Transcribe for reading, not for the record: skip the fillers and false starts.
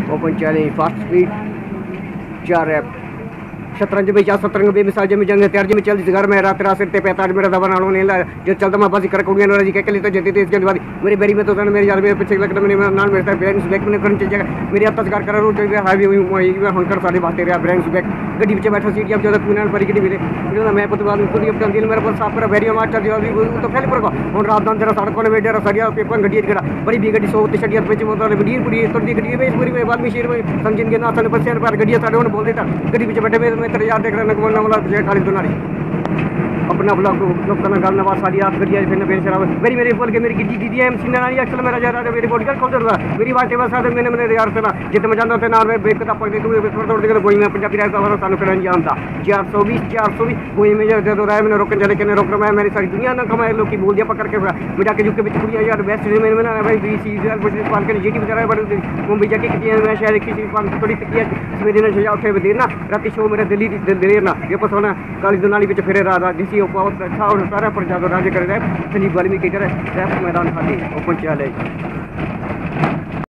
open challenge fast speed 4 rap शतरंज में जा शतरंज बेमिसाल जमी जंग हथियार जमी चल घर में रात रात सिरते पैताज मेरा दबा नालों ने जो चलता मैं बाजी कर कुड़ियां नौराजी के लिए तो जती थी इसके बाद मेरी बेरी में तो सन मेरे यार मेरे पीछे लगता मेरे नाम मेरे ब्रेंस बैक में करन चाहिए मेरी अत्याचार कर रोड पे हाईवे हुई मैं हंकर सारे बातें रहा ब्रेंस बैक गड्डी पीछे बैठा सीट अब ज्यादा पुनाल पर गड्डी मिले मैं पुतवाल खुद अपना दिल मेरे पास साफ कर वेरी मार चल दिया तो पहले पर हुन रात दान तेरा सड़कों ने वेडर सड़िया पेपर गड्डी गड़ा बड़ी भी गड्डी 100 छड़िया पे मोटर बड़ी पूरी तोड़ी गड्डी पे पूरी में बाद में शेर में समझिन के ना सन पर शेर पर गड्डी साडे बोल देता गड्डी पीछे बैठे मैं तेरे यार देख रहा बोलने वाला खाली दुनारी अपना ब्लॉग करना गाल नवाज सारी आप करिए फिर बेन शराब मेरी बोल के मेरी गिद्दी दीदी है सीना रानी अक्सर मेरा जा रहा मेरी बॉडी खोल रहा मेरी बात बस मैंने मेरे यार से ना जितने मैं जानता था ना मैं ब्रेक का पकड़ के थोड़ा देकर गोई में पंजाबी राय का सानू फिर अंजाम था 420 गोई में जो दे रहा है मैंने रोकन चले के रोक रहा है मेरी सारी दुनिया ना कमाए लोग की बोल दिया पकड़ के मैं जाके झुक के बीच कुड़िया यार बेस्ट मैंने ना भाई 20 पाल के जीटी बजा रहा है मुंबई जाके की मैं शायद किसी पाल थोड़ी तकिया मेरे दिन सजा उठे देर ना रात शो मेरे दिल्ली देर ना ये पस होना काली दुनाली बीच फिर रहा जिसी बहुत अच्छा और सारा पर जादो राज कर रहा है संजीव वाल्मीकि करे मैदान खाली ओपन चैलेंज